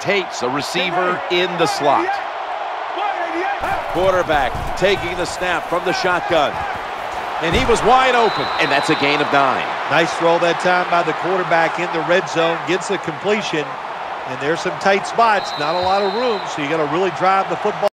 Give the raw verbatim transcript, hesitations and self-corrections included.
hates a receiver in the slot. Quarterback taking the snap from the shotgun. And he was wide open, and that's a gain of nine. Nice throw that time by the quarterback in the red zone. Gets a completion, and there's some tight spots, not a lot of room, so you got to really drive the football.